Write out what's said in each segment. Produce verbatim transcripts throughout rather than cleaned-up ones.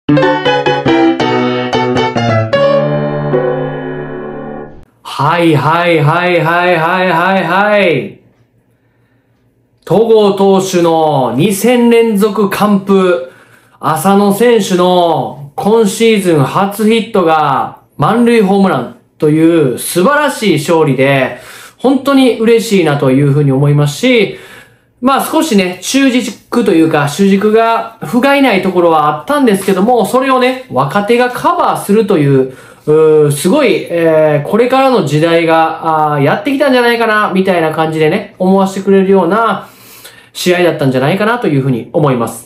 はいはいはいはいはいはいはい。戸郷投手のに戦連続完封。浅野選手の今シーズン初ヒットが満塁ホームランという素晴らしい勝利で、本当に嬉しいなというふうに思いますし、まあ少しね、中軸というか主軸が不甲斐ないところはあったんですけども、それをね、若手がカバーするという、うーすごい、えー、これからの時代があやってきたんじゃないかな、みたいな感じでね、思わせてくれるような試合だったんじゃないかなというふうに思います。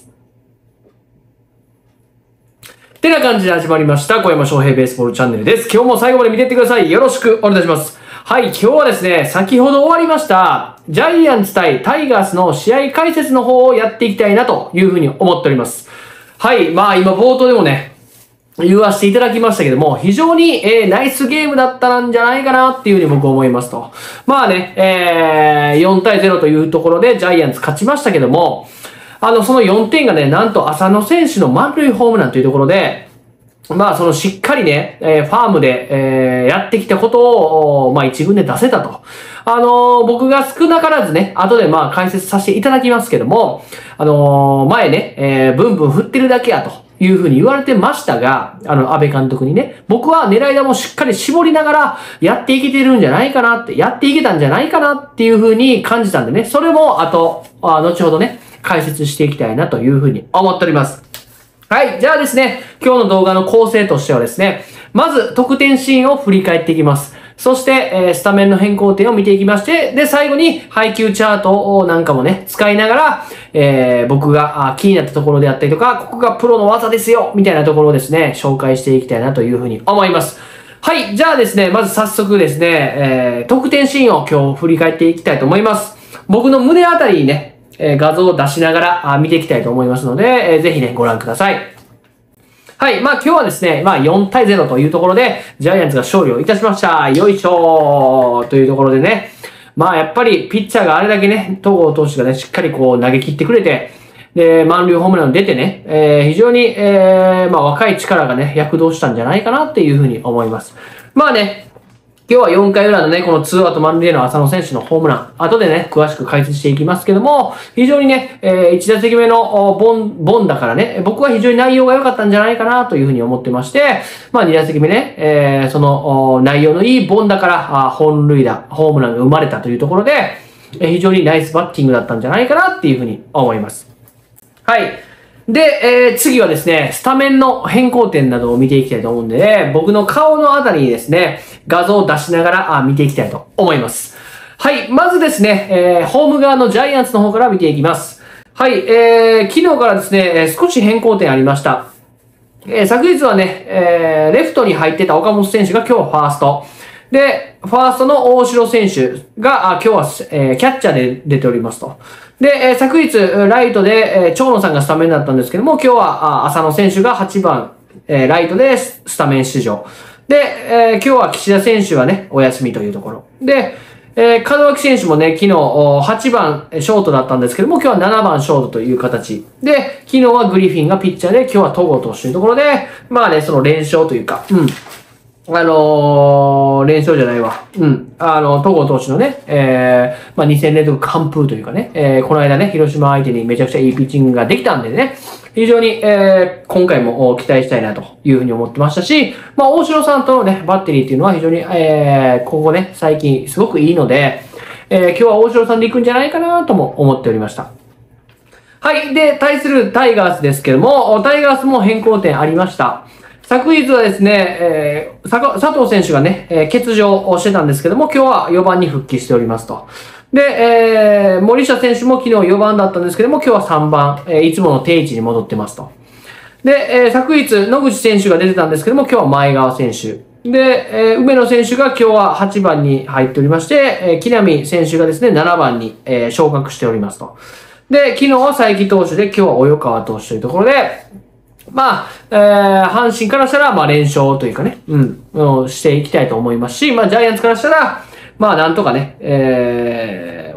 ってな感じで始まりました、小山翔平ベースボールチャンネルです。今日も最後まで見ていってください。よろしくお願いいたします。はい、今日はですね、先ほど終わりました、ジャイアンツ対タイガースの試合解説の方をやっていきたいなというふうに思っております。はい、まあ今冒頭でもね、言わせていただきましたけども、非常に、えー、ナイスゲームだったんじゃないかなっていうふうに僕は思いますと。まあね、えー、よん対ゼロというところでジャイアンツ勝ちましたけども、あの、そのよんてんがね、なんと浅野選手の満塁ホームランというところで、まあ、そのしっかりね、えー、ファームで、えー、やってきたことを、まあ、一軍で出せたと。あのー、僕が少なからずね、後でまあ、解説させていただきますけども、あのー、前ね、えー、ブンブン振ってるだけやというふうに言われてましたが、あの、安倍監督にね、僕は狙い球もしっかり絞りながらやっていけてるんじゃないかなって、やっていけたんじゃないかなっていうふうに感じたんでね、それも後、あ後ほどね、解説していきたいなというふうに思っております。はい。じゃあですね、今日の動画の構成としてはですね、まず得点シーンを振り返っていきます。そして、えー、スタメンの変更点を見ていきまして、で、最後に配球チャートなんかもね、使いながら、えー、僕が気になったところであったりとか、ここがプロの技ですよみたいなところをですね、紹介していきたいなというふうに思います。はい。じゃあですね、まず早速ですね、えー、得点シーンを今日振り返っていきたいと思います。僕の胸あたりにね、えー、画像を出しながらあ見ていきたいと思いますので、えー、ぜひね、ご覧ください。はい。まあ今日はですね、まあよん対ゼロというところで、ジャイアンツが勝利をいたしました。よいしょーというところでね、まあやっぱりピッチャーがあれだけね、戸郷投手がね、しっかりこう投げ切ってくれて、で、満塁ホームラン出てね、えー、非常に、えー、まあ若い力がね、躍動したんじゃないかなっていうふうに思います。まあね、今日はよんかい裏のね、このツーアウト満塁での浅野選手のホームラン、後でね、詳しく解説していきますけども、非常にね、えー、いち打席目のボン、ボンだからね、僕は非常に内容が良かったんじゃないかなというふうに思ってまして、まあに打席目ね、えー、その内容のいいボンだから、あ本塁打、ホームランが生まれたというところで、えー、非常にナイスバッティングだったんじゃないかなっていうふうに思います。はい。で、えー、次はですね、スタメンの変更点などを見ていきたいと思うんで、ね、僕の顔のあたりにですね、画像を出しながらあ見ていきたいと思います。はい、まずですね、えー、ホーム側のジャイアンツの方から見ていきます。はい、えー、昨日からですね、少し変更点ありました。えー、昨日はね、えー、レフトに入ってた岡本選手が今日ファースト。で、ファーストの大城選手が、あ今日は、えー、キャッチャーで出ておりますと。で、えー、昨日、ライトで、えー、長野さんがスタメンだったんですけども、今日は、あ浅野選手がはちばん、えー、ライトでスタメン出場。で、えー、今日は岸田選手はね、お休みというところ。で、えー、門脇選手もね、昨日、はちばんショートだったんですけども、今日はななばんショートという形。で、昨日はグリフィンがピッチャーで、今日は戸郷投手というところで、まあね、その連勝というか、うん。あのー、連勝じゃないわ。うん。あの、戸郷投手のね、えー、まあ、に戦連続完封というかね、えー、この間ね、広島相手にめちゃくちゃいいピッチングができたんでね、非常に、えー、今回も期待したいなというふうに思ってましたし、まあ、大城さんとのね、バッテリーっていうのは非常に、えー、ここね、最近すごくいいので、えー、今日は大城さんで行くんじゃないかなとも思っておりました。はい。で、対するタイガースですけども、タイガースも変更点ありました。昨日はですね、えー、佐藤選手がね、えー、欠場をしてたんですけども、今日はよばんに復帰しておりますと。で、えー、森下選手も昨日よばんだったんですけども、今日はさんばん、えー、いつもの定位置に戻ってますと。で、えー、昨日、野口選手が出てたんですけども、今日は前川選手。で、えー、梅野選手が今日ははちばんに入っておりまして、えー、木浪選手がですね、ななばんに、えー、昇格しておりますと。で、昨日は佐伯投手で、今日は及川投手というところで、まあ、えー、阪神からしたら、まあ連勝というかね、うん、していきたいと思いますし、まあジャイアンツからしたら、まあなんとかね、えー、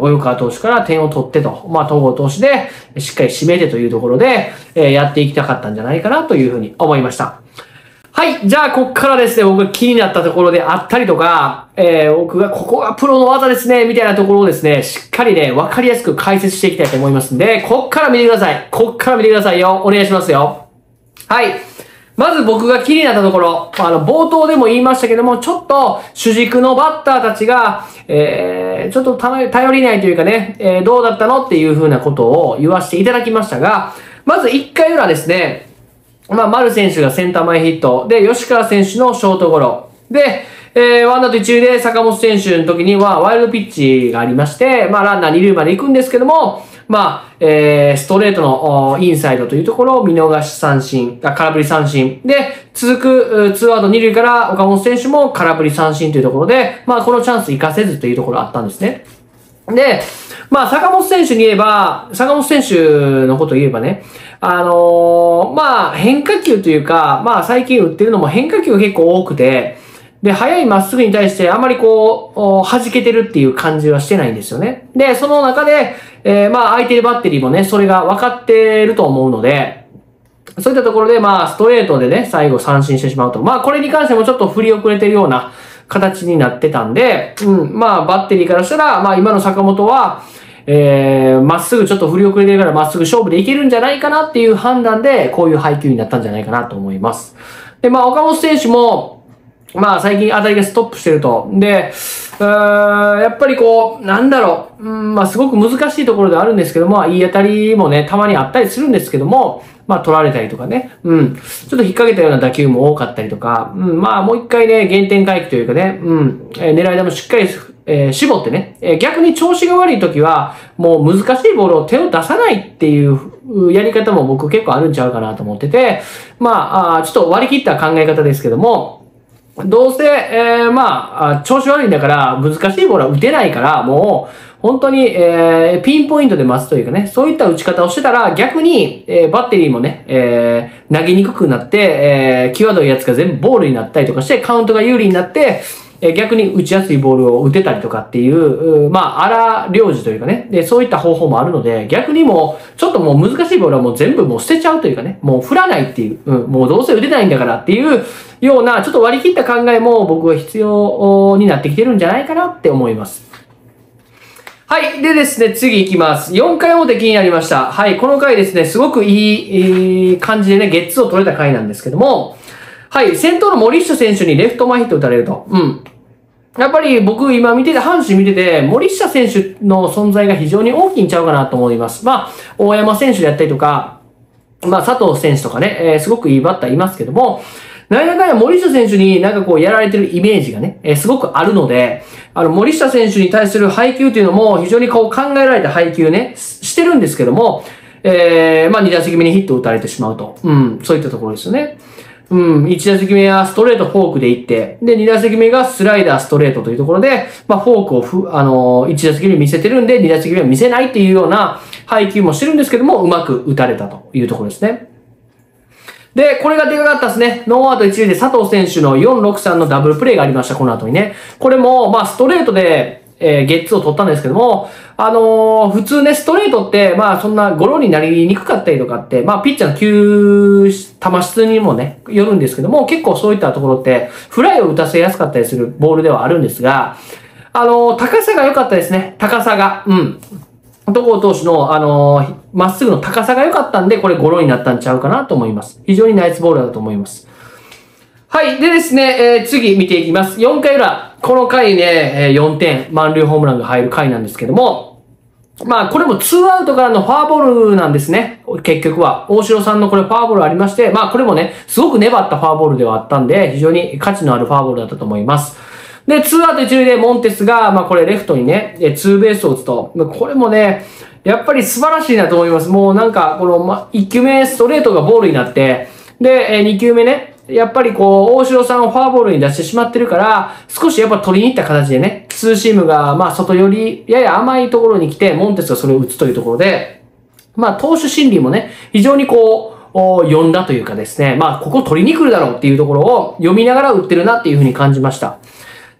及川投手から点を取ってと、まあ、統合投手でしっかり締めてというところで、えー、やっていきたかったんじゃないかなというふうに思いました。はい。じゃあ、こっからですね、僕が気になったところであったりとか、えー、僕がここがプロの技ですね、みたいなところをですね、しっかりね、わかりやすく解説していきたいと思いますんで、こっから見てください。こっから見てくださいよ。お願いしますよ。はい。まず僕が気になったところ、あの、冒頭でも言いましたけども、ちょっと主軸のバッターたちが、えー、ちょっと頼りないというかね、えー、どうだったのっていう風なことを言わせていただきましたが、まずいっかい裏ですね、まあ、丸選手がセンター前ヒット、で、吉川選手のショートゴロ、で、えー、ワンアウト一塁で坂本選手の時にはワイルドピッチがありまして、まあ、ランナー二塁まで行くんですけども、まあ、えー、ストレートのインサイドというところを見逃し三振、空振り三振。で、続くツーアウト二塁から岡本選手も空振り三振というところで、まあ、このチャンス活かせずというところあったんですね。で、まあ、坂本選手に言えば、坂本選手のことを言えばね、あのー、まあ、変化球というか、まあ、最近打ってるのも変化球が結構多くて、で、速いまっすぐに対してあまりこう、弾けてるっていう感じはしてないんですよね。で、その中で、えー、まあ、相手バッテリーもね、それが分かってると思うので、そういったところで、まあ、ストレートでね、最後三振してしまうと。まあ、これに関してもちょっと振り遅れてるような形になってたんで、うん、まあ、バッテリーからしたら、まあ、今の坂本は、えー、まっすぐちょっと振り遅れてるからまっすぐ勝負でいけるんじゃないかなっていう判断で、こういう配球になったんじゃないかなと思います。で、まあ、岡本選手も、まあ最近当たりがストップしてると。で、うーんやっぱりこう、なんだろう、うん、まあすごく難しいところではあるんですけども、いい当たりもね、たまにあったりするんですけども、まあ取られたりとかね、うん、ちょっと引っ掛けたような打球も多かったりとか、うん、まあもう一回ね、原点回帰というかね、うん、えー、狙い球しっかり、えー、絞ってね、えー、逆に調子が悪い時は、もう難しいボールを手を出さないっていうやり方も僕結構あるんちゃうかなと思ってて、まあ、あちょっと割り切った考え方ですけども、どうせ、えー、まあ、調子悪いんだから、難しいボールは打てないから、もう、本当に、えー、ピンポイントで待つというかね、そういった打ち方をしてたら、逆に、えー、バッテリーもね、えー、投げにくくなって、えー、際どいやつが全部ボールになったりとかして、カウントが有利になって、えー、逆に打ちやすいボールを打てたりとかっていう、うまあ、荒領事というかね、で、そういった方法もあるので、逆にもう、ちょっともう難しいボールはもう全部もう捨てちゃうというかね、もう振らないっていう、うん、もうどうせ打てないんだからっていう、ような、ちょっと割り切った考えも僕は必要になってきてるんじゃないかなって思います。はい。でですね、次行きます。よんかい表気になりました。はい。この回ですね、すごくいい、いい感じでね、ゲッツーを取れた回なんですけども、はい。先頭の森下選手にレフト前ヒット打たれると。うん。やっぱり僕今見てて、阪神見てて、森下選手の存在が非常に大きいんちゃうかなと思います。まあ、大山選手であったりとか、まあ、佐藤選手とかね、えー、すごくいいバッターいますけども、なんやかんや森下選手になんかこうやられてるイメージがね、えー、すごくあるので、あの森下選手に対する配球というのも非常にこう考えられた配球ね、してるんですけども、えー、まあに打席目にヒットを打たれてしまうと。うん、そういったところですよね。うん、いち打席目はストレートフォークでいって、で、に打席目がスライダーストレートというところで、まあフォークをふ、あのー、いち打席目見せてるんで、に打席目は見せないっていうような配球もしてるんですけども、うまく打たれたというところですね。で、これがでかかったですね。ノーアウト一塁で佐藤選手のよんろくさんのダブルプレイがありました、この後にね。これも、まあ、ストレートで、えー、ゲッツーを取ったんですけども、あのー、普通ね、ストレートって、まあ、そんなゴロになりにくかったりとかって、まあ、ピッチャーの球、球質にもね、よるんですけども、結構そういったところって、フライを打たせやすかったりするボールではあるんですが、あのー、高さが良かったですね。高さが。うん。戸郷投手の、あのー、まっすぐの高さが良かったんで、これゴロになったんちゃうかなと思います。非常にナイスボールだと思います。はい。でですね、えー、次見ていきます。よんかい裏。この回ね、よんてん、満塁ホームランが入る回なんですけども、まあ、これもツーアウトからのフォアボールなんですね。結局は。大城さんのこれフォアボールありまして、まあ、これもね、すごく粘ったフォアボールではあったんで、非常に価値のあるフォアボールだったと思います。で、ツーアウト一塁でモンテスが、まあこれレフトにね、ツーベースを打つと、これもね、やっぱり素晴らしいなと思います。もうなんか、この、ま、いっきゅうめストレートがボールになって、で、にきゅうめね、やっぱりこう、大城さんをフォアボールに出してしまってるから、少しやっぱ取りに行った形でね、ツーシームが、まあ外寄り、やや甘いところに来て、モンテスがそれを打つというところで、まあ投手心理もね、非常にこう、読んだというかですね、まあここ取りに来るだろうっていうところを読みながら打ってるなっていうふうに感じました。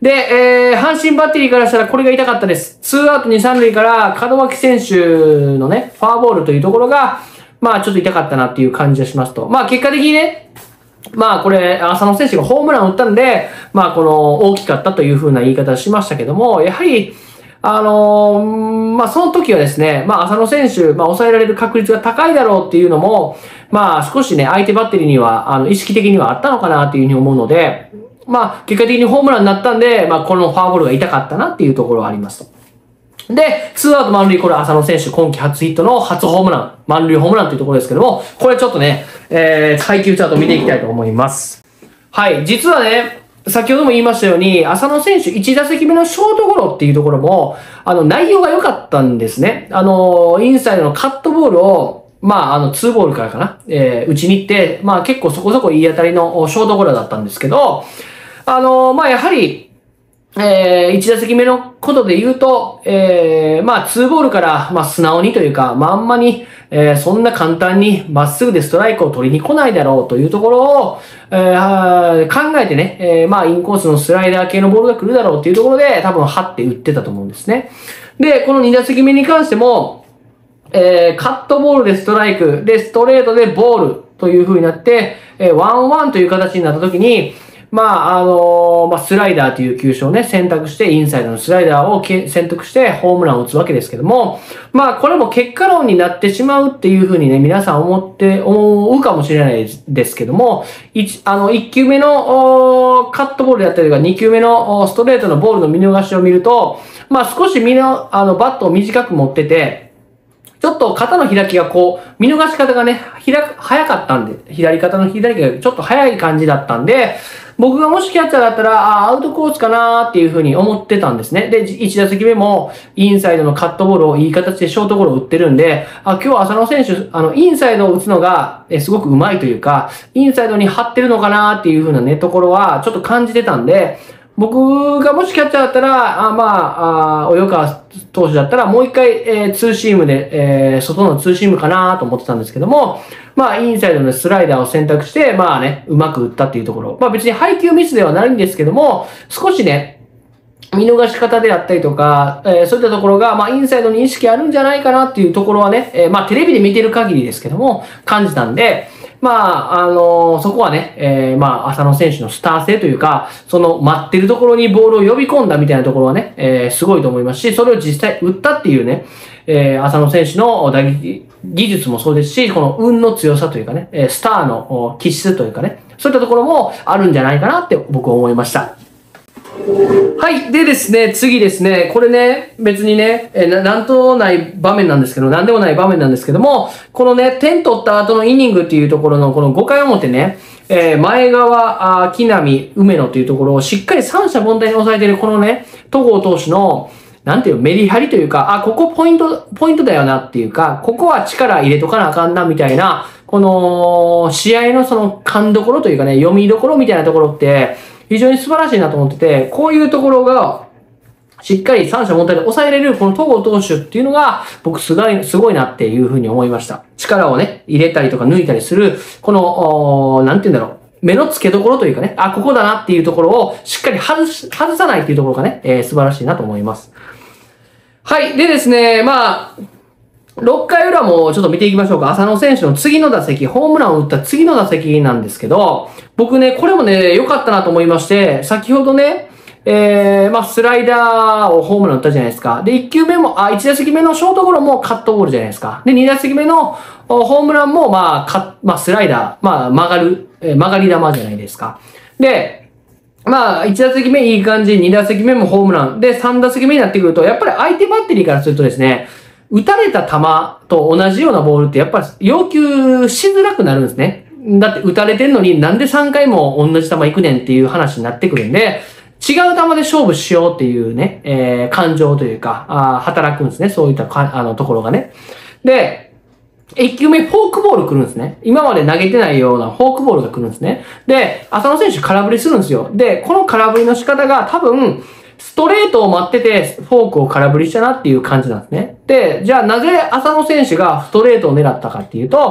で、えー、阪神バッテリーからしたらこれが痛かったです。ツーアウトに、さん塁から門脇選手のね、フォアボールというところが、まあちょっと痛かったなっていう感じがしますと。まあ結果的にね、まあこれ、浅野選手がホームランを打ったんで、まあこの大きかったという風な言い方をしましたけども、やはり、あのー、まあその時はですね、まあ浅野選手、まあ抑えられる確率が高いだろうっていうのも、まあ少しね、相手バッテリーには、あの、意識的にはあったのかなっていう風に思うので、まあ結果的にホームランになったんで、まあこのフォアボールが痛かったなっていうところはありますと。で、ツーアウト満塁、これ浅野選手今季初ヒットの初ホームラン、満塁ホームランというところですけども、これちょっとね、えー、配球チャートを見ていきたいと思います。はい、実はね、先ほども言いましたように、浅野選手いち打席目のショートゴロっていうところも、あの、内容が良かったんですね。あの、インサイドのカットボールを、まあ、あの、ツーボールからかな、えー、打ちに行って、まあ結構そこそこいい当たりのショートゴロだったんですけど、あの、まあやはり、えー、いち打席目のことで言うと、えー、まあ、ツーボールから、まあ、素直にというか、まんまに、えー、そんな簡単にまっすぐでストライクを取りに来ないだろうというところを、えー、考えてね、えー、まあ、インコースのスライダー系のボールが来るだろうっていうところで、多分、張って打ってたと思うんですね。で、このに打席目に関しても、えー、カットボールでストライク、で、ストレートでボールという風になって、えー、ワンワンという形になった時に、まあ、あのー、まあ、スライダーという球種をね、選択して、インサイドのスライダーを選択して、ホームランを打つわけですけども、まあ、これも結果論になってしまうっていうふうにね、皆さん思って、思うかもしれないですけども、一、あの、一球目の、カットボールだったりとか、二球目のストレートのボールの見逃しを見ると、まあ、少しみの、あの、バットを短く持ってて、ちょっと肩の開きがこう、見逃し方がね、開く、早かったんで、左肩の左がちょっと早い感じだったんで、僕がもしキャッチャーだったら、ああ、アウトコースかなーっていう風に思ってたんですね。で、いち打席目も、インサイドのカットボールをいい形でショートゴロを打ってるんで、あ、今日は浅野選手、あの、インサイドを打つのが、え、すごく上手いというか、インサイドに張ってるのかなーっていう風なね、ところは、ちょっと感じてたんで、僕がもしキャッチャーだったら、あまあ、あ及川投手だったら、もう一回、えー、ツーシームで、えー、外のツーシームかなと思ってたんですけども、まあ、インサイドのスライダーを選択して、まあね、うまく打ったっていうところ。まあ別に配球ミスではないんですけども、少しね、見逃し方であったりとか、えー、そういったところが、まあ、インサイドに意識あるんじゃないかなっていうところはね、えー、まあ、テレビで見てる限りですけども、感じたんで、まあ、あのー、そこはね、えー、まあ、浅野選手のスター性というか、その待ってるところにボールを呼び込んだみたいなところはね、えー、すごいと思いますし、それを実際打ったっていうね、えー、浅野選手の打撃技術もそうですし、この運の強さというかね、スターの気質というかね、そういったところもあるんじゃないかなって僕は思いました。はい。でですね、次ですね、これね、別にね、えな、なんとない場面なんですけど、なんでもない場面なんですけども、このね、点取った後のイニングっていうところのこのごかい表ね、えー、前川、あ木浪、梅野というところをしっかり三者凡退に抑えているこのね、戸郷投手の、なんていうメリハリというか、あ、ここポイント、ポイントだよなっていうか、ここは力入れとかなあかんなみたいな、この、試合のその勘どころというかね、読みどころみたいなところって、非常に素晴らしいなと思ってて、こういうところが、しっかり三者凡退で抑えれるこの戸郷投手っていうのが、僕すごい、すごいなっていうふうに思いました。力をね、入れたりとか抜いたりする、この、なんて言うんだろう。目の付けどころというかね、あ、ここだなっていうところをしっかり外し、外さないっていうところがね、えー、素晴らしいなと思います。はい。でですね、まあ、ろっかい裏もちょっと見ていきましょうか。浅野選手の次の打席、ホームランを打った次の打席なんですけど、僕ね、これもね、良かったなと思いまして、先ほどね、えー、まあ、スライダーをホームラン打ったじゃないですか。で、いっきゅうめも、あ、いち打席目のショートゴロもカットボールじゃないですか。で、に打席目のホームランも、まあ、か、まあ、スライダー、まあ、曲がる、えー、曲がり球じゃないですか。で、まあ、いち打席目いい感じ、に打席目もホームラン。で、さん打席目になってくると、やっぱり相手バッテリーからするとですね、打たれた球と同じようなボールってやっぱり要求しづらくなるんですね。だって打たれてんのになんでさんかいも同じ球行くねんっていう話になってくるんで、違う球で勝負しようっていうね、えー、感情というか、あ働くんですね。そういったかあのところがね。で、いっきゅうめフォークボール来るんですね。今まで投げてないようなフォークボールが来るんですね。で、浅野選手空振りするんですよ。で、この空振りの仕方が多分、ストレートを待ってて、フォークを空振りしたなっていう感じなんですね。で、じゃあなぜ浅野選手がストレートを狙ったかっていうと、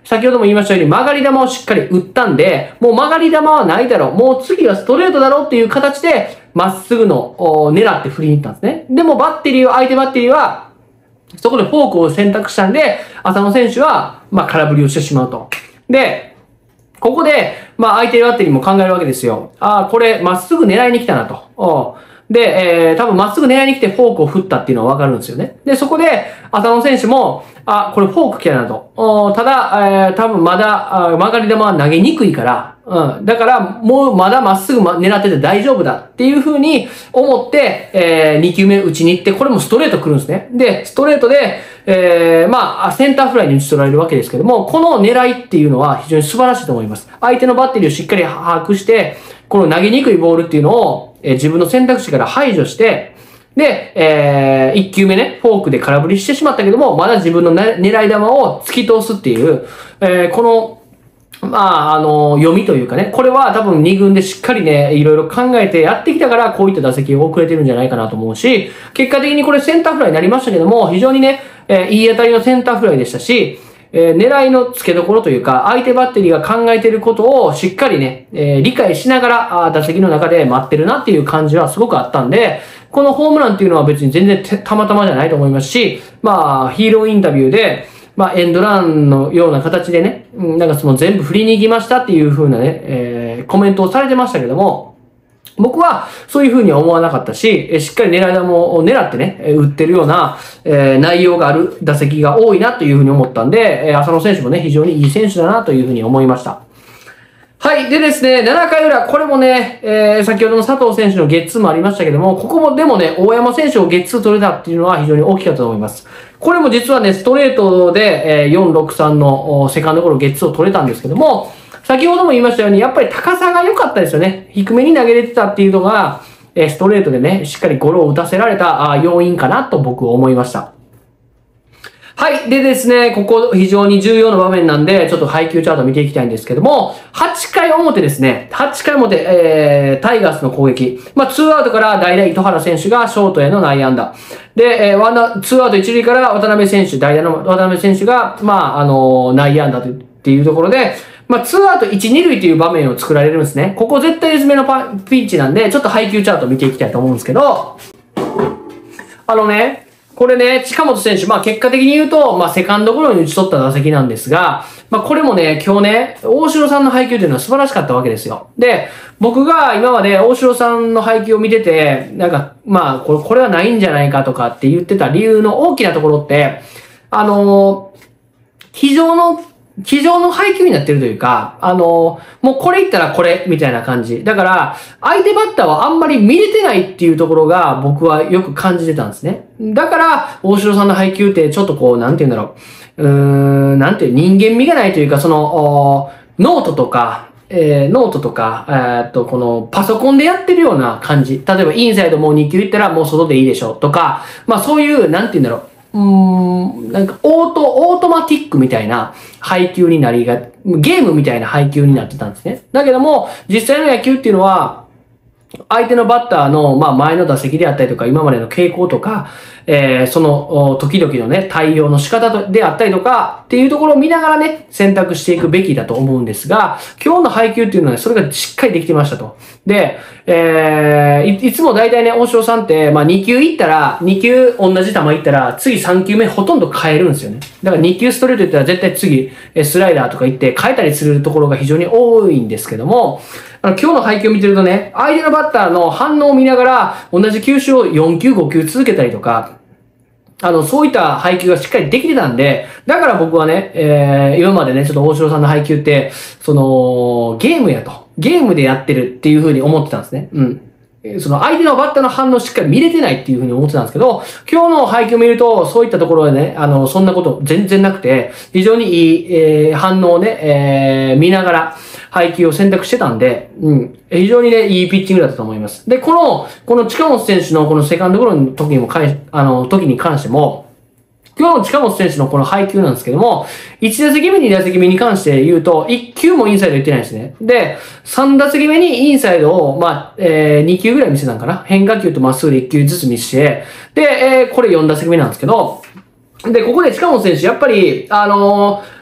先ほども言いましたように曲がり球をしっかり打ったんで、もう曲がり球はないだろう。もう次はストレートだろうっていう形で、まっすぐの狙って振りに行ったんですね。でもバッテリーは、相手バッテリーは、そこでフォークを選択したんで、浅野選手は、まあ空振りをしてしまうと。で、ここで、まあ相手バッテリーも考えるわけですよ。ああ、これまっすぐ狙いに来たなと。で、えー、多分まっすぐ狙いに来てフォークを振ったっていうのはわかるんですよね。で、そこで、浅野選手も、あ、これフォーク来たなと。ただ、えー、多分まだ、曲がり球は投げにくいから、うん。だから、もうまだまっすぐ狙ってて大丈夫だっていう風に思って、えー、に球目打ちに行って、これもストレート来るんですね。で、ストレートで、えー、まあ、センターフライに打ち取られるわけですけども、この狙いっていうのは非常に素晴らしいと思います。相手のバッテリーをしっかり把握して、この投げにくいボールっていうのを、えー、自分の選択肢から排除して、で、えー、いち球目ね、フォークで空振りしてしまったけども、まだ自分の狙い球を突き通すっていう、えー、この、まあ、あの、読みというかね、これは多分に軍でしっかりね、いろいろ考えてやってきたから、こういった打席を遅れてるんじゃないかなと思うし、結果的にこれセンターフライになりましたけども、非常にね、えー、いい当たりのセンターフライでしたし、えー、狙いの付けどころというか、相手バッテリーが考えていることをしっかりね、えー、理解しながら、あ打席の中で待ってるなっていう感じはすごくあったんで、このホームランっていうのは別に全然たまたまじゃないと思いますし、まあ、ヒーローインタビューで、まあ、エンドランのような形でね、なんかその全部振りに行きましたっていう風なね、えー、コメントをされてましたけども、僕はそういう風には思わなかったし、しっかり狙い球を狙ってね、打ってるような、えー、内容がある打席が多いなという風に思ったんで、浅野選手もね、非常にいい選手だなという風に思いました。はい。でですね、なな回裏、これもね、えー、先ほどの佐藤選手のゲッツーもありましたけども、ここもでもね、大山選手をゲッツー取れたっていうのは非常に大きかったと思います。これも実はね、ストレートで、えー、よんろくさんのセカンドゴロゲッツーを取れたんですけども、先ほども言いましたように、やっぱり高さが良かったですよね。低めに投げれてたっていうのが、えー、ストレートでね、しっかりゴロを打たせられたあ要因かなと僕は思いました。はい。でですね、ここ非常に重要な場面なんで、ちょっと配球チャート見ていきたいんですけども、はち回表ですね。はち回表、えー、タイガースの攻撃。まあ、ツーアウトから代打糸原選手がショートへの内野安打。で、えー、ワンダ、ツーアウト一塁から渡辺選手、代打の渡辺選手が、まあ、あのー、内野安打っていうところで、まあ、ツーアウトいち、に塁という場面を作られるんですね。ここ絶対詰めのパピンチなんで、ちょっと配球チャート見ていきたいと思うんですけど、あのね、これね、近本選手、まあ結果的に言うと、まあセカンドゴロに打ち取った打席なんですが、まあこれもね、今日ね、大城さんの配球というのは素晴らしかったわけですよ。で、僕が今まで大城さんの配球を見てて、なんか、まあこれ、これはないんじゃないかとかって言ってた理由の大きなところって、あのー、非常の机上の配球になってるというか、あの、もうこれ言ったらこれ、みたいな感じ。だから、相手バッターはあんまり見れてないっていうところが僕はよく感じてたんですね。だから、大城さんの配球ってちょっとこう、なんて言うんだろう。うーん、なんていう、人間味がないというか、その、ノートとか、えー、ノートとか、えー、っと、このパソコンでやってるような感じ。例えば、インサイドもうに球いったらもう外でいいでしょとか、まあそういう、なんて言うんだろう。うーん、なんか、オート、オートマティックみたいな配球になりが、ゲームみたいな配球になってたんですね。だけども、実際の野球っていうのは、相手のバッターの、まあ、前の打席であったりとか、今までの傾向とか、えー、その、時々のね、対応の仕方であったりとか、っていうところを見ながらね、選択していくべきだと思うんですが、今日の配球っていうのはね、それがしっかりできてましたと。で、えー、い, いつも大体ね、大城さんって、まあ、に球いったら、に球同じ球いったら、次さん球目ほとんど変えるんですよね。だからに球ストレートいったら絶対次、スライダーとかいって変えたりするところが非常に多いんですけども、あの今日の配球を見てるとね、相手のバッターの反応を見ながら、同じ球種をよん球ご球続けたりとか、あの、そういった配球がしっかりできてたんで、だから僕はね、えー、今までね、ちょっと大城さんの配球って、その、ゲームやと。ゲームでやってるっていう風に思ってたんですね。うん。その相手のバッターの反応をしっかり見れてないっていう風に思ってたんですけど、今日の配球を見ると、そういったところでね、あの、そんなこと全然なくて、非常にいい、えー、反応をね、えー、見ながら配球を選択してたんで、うん。非常にね、いいピッチングだったと思います。で、この、この近本選手のこのセカンドゴロの時にもかい、あの、時に関しても、今日の近本選手のこの配球なんですけども、いち打席目、に打席目に関して言うと、いち球もインサイド行ってないですね。で、さん打席目にインサイドを、まあ、えー、に球ぐらい見せたんかな。変化球とまっすぐでいち球ずつ見せて、で、えー、これよん打席目なんですけど、で、ここで近本選手、やっぱり、あのー、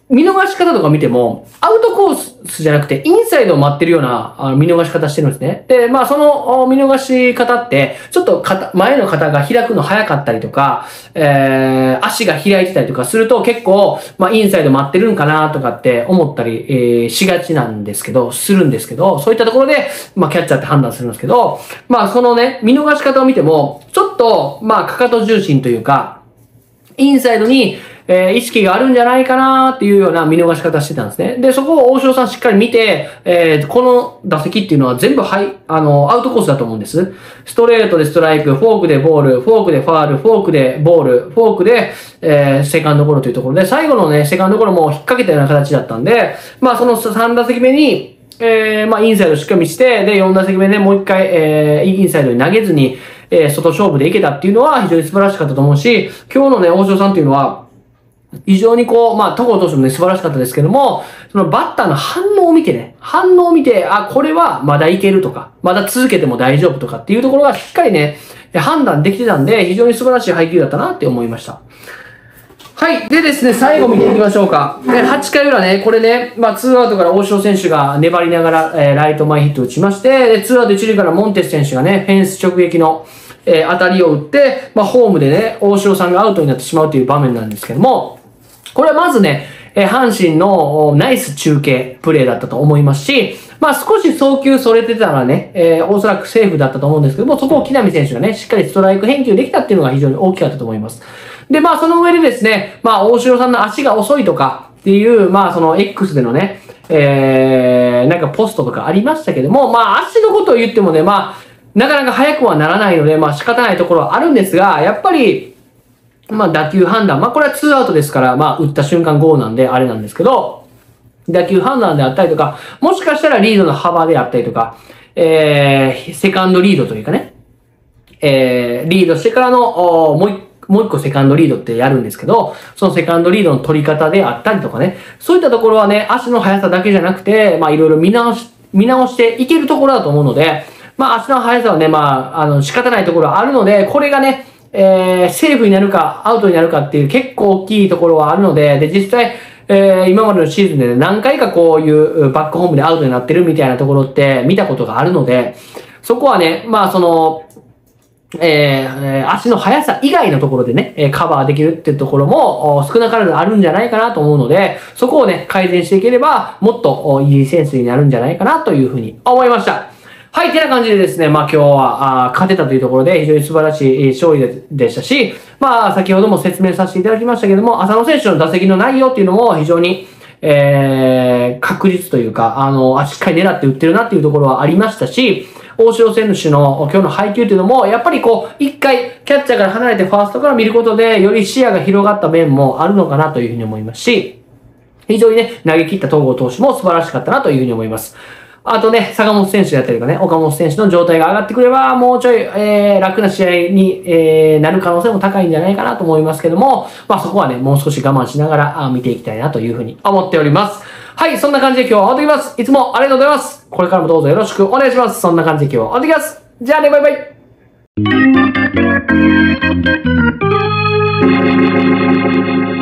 見逃し方とか見ても、アウトコースじゃなくて、インサイドを待ってるようなあの見逃し方してるんですね。で、まあ、その見逃し方って、ちょっと肩前の肩が開くの早かったりとか、えー、足が開いてたりとかすると結構、まあ、インサイド待ってるんかなとかって思ったり、えー、しがちなんですけど、するんですけど、そういったところで、まあ、キャッチャーって判断するんですけど、まあ、そのね、見逃し方を見ても、ちょっと、まあ、かかと重心というか、インサイドに、えー、意識があるんじゃないかなっていうような見逃し方してたんですね。で、そこを大城さんしっかり見て、えー、この打席っていうのは全部はい、あの、アウトコースだと思うんです。ストレートでストライク、フォークでボール、フォークでファール、フォークでボール、フォークで、えー、セカンドゴロというところで、最後のね、セカンドゴロも引っ掛けたような形だったんで、まあそのさん打席目に、えー、まあインサイドしっかり見せて、で、よん打席目でもう一回、えー、インサイドに投げずに、えー、外勝負でいけたっていうのは非常に素晴らしかったと思うし、今日のね、大城さんっていうのは、非常にこう、まあ、戸郷投手もね、素晴らしかったですけども、そのバッターの反応を見てね、反応を見て、あ、これはまだいけるとか、まだ続けても大丈夫とかっていうところがしっかりね、判断できてたんで、非常に素晴らしい配球だったなって思いました。はい。でですね、最後見ていきましょうか。はちかい裏ね、これね、まあ、ツーアウトから大城選手が粘りながら、えー、ライト前ヒット打ちまして、で、ツーアウト一塁からモンテス選手がね、フェンス直撃の、えー、当たりを打って、まあ、ホームでね、大城さんがアウトになってしまうという場面なんですけども、これはまずね、えー、阪神のナイス中継プレーだったと思いますし、まあ少し送球それてたらね、えー、おそらくセーフだったと思うんですけども、そこを木浪選手がね、しっかりストライク返球できたっていうのが非常に大きかったと思います。で、まあその上でですね、まあ大城さんの足が遅いとかっていう、まあその X でのね、えー、なんかポストとかありましたけども、まあ足のことを言ってもね、まあなかなか速くはならないので、まあ仕方ないところはあるんですが、やっぱり、まあ打球判断。まあこれはツーアウトですから、まあ打った瞬間ゴーなんであれなんですけど、打球判断であったりとか、もしかしたらリードの幅であったりとか、えー、セカンドリードというかね、えー、リードしてからの、もう一もう一個セカンドリードってやるんですけど、そのセカンドリードの取り方であったりとかね、そういったところはね、足の速さだけじゃなくて、まあいろいろ見直し、見直していけるところだと思うので、まあ足の速さはね、まあ、あの仕方ないところはあるので、これがね、えー、セーフになるか、アウトになるかっていう結構大きいところはあるので、で、実際、えー、今までのシーズンで、ね、何回かこういうバックホームでアウトになってるみたいなところって見たことがあるので、そこはね、まあその、えー、足の速さ以外のところでね、カバーできるっていうところも少なからずあるんじゃないかなと思うので、そこをね、改善していければ、もっといいセンスになるんじゃないかなというふうに思いました。はい、てな感じでですね、まあ今日はあ勝てたというところで非常に素晴らしい勝利 で, でしたし、まあ先ほども説明させていただきましたけども、浅野選手の打席の内容っていうのも非常に、えー、確実というか、あの、しっかり狙って打ってるなっていうところはありましたし、大城選手の今日の配球というのも、やっぱりこう、一回キャッチャーから離れてファーストから見ることで、より視野が広がった面もあるのかなというふうに思いますし、非常にね、投げ切った東郷投手も素晴らしかったなというふうに思います。あとね、坂本選手だったりとかね、岡本選手の状態が上がってくれば、もうちょい、えー、楽な試合に、えー、なる可能性も高いんじゃないかなと思いますけども、まあそこはね、もう少し我慢しながら見ていきたいなというふうに思っております。はい、そんな感じで今日は終わってきます。いつもありがとうございます。これからもどうぞよろしくお願いします。そんな感じで今日は終わってきます。じゃあね、バイバイ。